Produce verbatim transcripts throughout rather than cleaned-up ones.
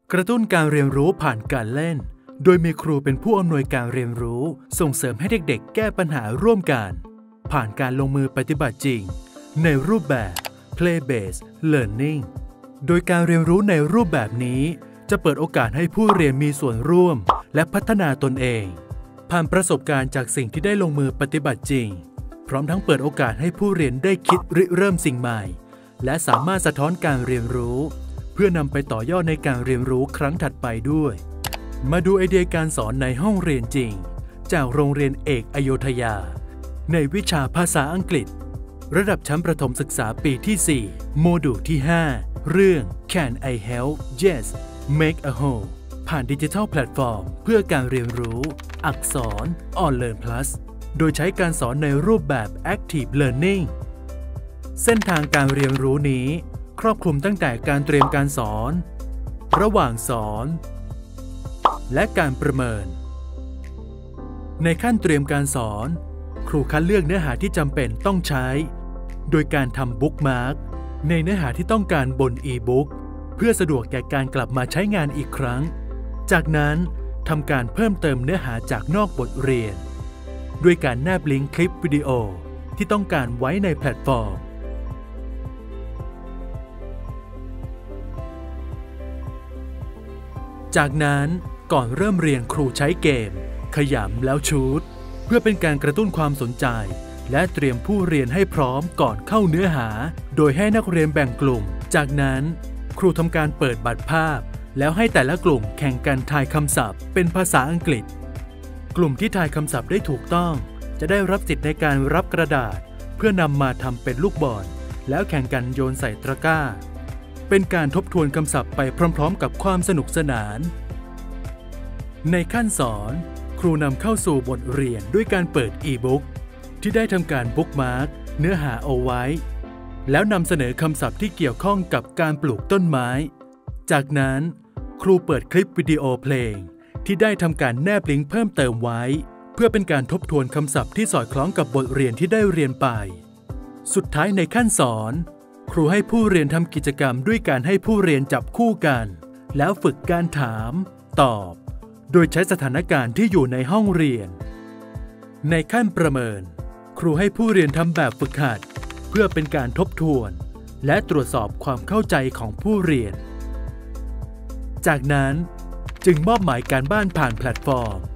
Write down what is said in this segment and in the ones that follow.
กระตุ้นการเรียนรู้ผ่านการเล่นโดยมีครูเป็นผู้อำนวยการเรียนรู้ส่งเสริมให้เด็กๆแก้ปัญหาร่วมกันผ่านการลงมือปฏิบัติจริงในรูปแบบ Play-based Learning โดยการเรียนรู้ในรูปแบบนี้จะเปิดโอกาสให้ผู้เรียนมีส่วนร่วมและพัฒนาตนเองผ่านประสบการณ์จากสิ่งที่ได้ลงมือปฏิบัติจริงพร้อมทั้งเปิดโอกาสให้ผู้เรียนได้คิดริเริ่มสิ่งใหม่และสามารถสะท้อนการเรียนรู้เพื่อนำไปต่อยอดในการเรียนรู้ครั้งถัดไปด้วยมาดูไอเดียการสอนในห้องเรียนจริงจากโรงเรียนเอกอโยธยาในวิชาภาษาอังกฤษระดับชั้นประถมศึกษาปีที่สี่โมดูลที่ห้าเรื่อง Can I help Yes Make a Whole ผ่านดิจิทัลแพลตฟอร์มเพื่อการเรียนรู้อักษร OnLearn Plus โดยใช้การสอนในรูปแบบ Active Learning เส้นทางการเรียนรู้นี้ครอบคลุมตั้งแต่การเตรียมการสอนระหว่างสอนและการประเมินในขั้นเตรียมการสอนครูคัดเลือกเนื้อหาที่จำเป็นต้องใช้โดยการทำบุ๊กมาร์กในเนื้อหาที่ต้องการบนอีบุ๊กเพื่อสะดวกแก่การกลับมาใช้งานอีกครั้งจากนั้นทำการเพิ่มเติมเนื้อหาจากนอกบทเรียนด้วยการแนบลิงก์คลิปวิดีโอที่ต้องการไว้ในแพลตฟอร์มจากนั้นก่อนเริ่มเรียนครูใช้เกมขยำแล้วชูตเพื่อเป็นการกระตุ้นความสนใจและเตรียมผู้เรียนให้พร้อมก่อนเข้าเนื้อหาโดยให้นักเรียนแบ่งกลุ่มจากนั้นครูทำการเปิดบัตรภาพแล้วให้แต่ละกลุ่มแข่งกันทายคำศัพท์เป็นภาษาอังกฤษกลุ่มที่ทายคำศัพท์ได้ถูกต้องจะได้รับสิทธิ์ในการรับกระดาษเพื่อนำมาทำเป็นลูกบอลแล้วแข่งกันโยนใส่ตะกร้าเป็นการทบทวนคำศัพท์ไปพร้อมๆกับความสนุกสนานในขั้นสอนครูนำเข้าสู่บทเรียนด้วยการเปิดอีบุ๊กที่ได้ทำการบุ๊กมาร์กเนื้อหาเอาไว้แล้วนำเสนอคำศัพท์ที่เกี่ยวข้องกับการปลูกต้นไม้จากนั้นครูเปิดคลิปวิดีโอเพลงที่ได้ทำการแนบลิงก์เพิ่มเติมไว้เพื่อเป็นการทบทวนคำศัพท์ที่สอดคล้องกับบทเรียนที่ได้เรียนไปสุดท้ายในขั้นสอนครูให้ผู้เรียนทำกิจกรรมด้วยการให้ผู้เรียนจับคู่กันแล้วฝึกการถามตอบโดยใช้สถานการณ์ที่อยู่ในห้องเรียนในขั้นประเมินครูให้ผู้เรียนทำแบบฝึกหัดเพื่อเป็นการทบทวนและตรวจสอบความเข้าใจของผู้เรียนจากนั้นจึงมอบหมายการบ้านผ่านแพลตฟอร์ม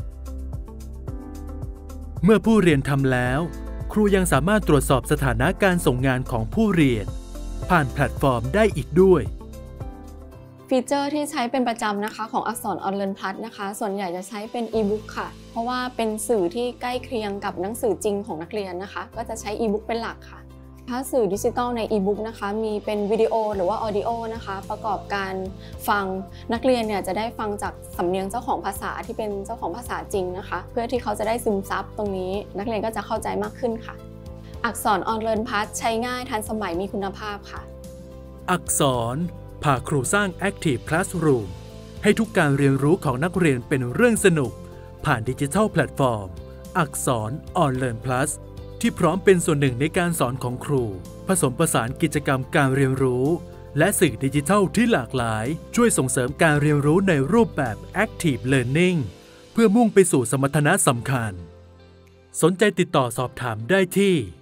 เมื่อผู้เรียนทำแล้วครูยังสามารถตรวจสอบสถานะการส่งงานของผู้เรียนผ่านแพลตฟอร์มได้อีกด้วยฟีเจอร์ที่ใช้เป็นประจำนะคะของอักษร OnLearn Plus นะคะส่วนใหญ่จะใช้เป็นอีบุ๊กค่ะเพราะว่าเป็นสื่อที่ใกล้เคียงกับหนังสือจริงของนักเรียนนะคะก็จะใช้อีบุ๊กเป็นหลักค่ะถ้าสื่อดิจิทัลในอีบุ๊กนะคะมีเป็นวิดีโอหรือว่าออดิโอนะคะประกอบการฟังนักเรียนเนี่ยจะได้ฟังจากสำเนียงเจ้าของภาษาที่เป็นเจ้าของภาษาจริงนะคะเพื่อที่เขาจะได้ซึมซับตรงนี้นักเรียนก็จะเข้าใจมากขึ้นค่ะอักษร OnLearn Plus ใช้ง่ายทันสมัยมีคุณภาพค่ะอักษรพาครูสร้าง Active Classroom ให้ทุกการเรียนรู้ของนักเรียนเป็นเรื่องสนุกผ่านดิจิทัลแพลตฟอร์มอักษร OnLearn Plus ที่พร้อมเป็นส่วนหนึ่งในการสอนของครูผสมผสานกิจกรรมการเรียนรู้และสื่อดิจิทัลที่หลากหลายช่วยส่งเสริมการเรียนรู้ในรูปแบบ Active Learning เพื่อมุ่งไปสู่สมรรถนะสำคัญสนใจติดต่อสอบถามได้ที่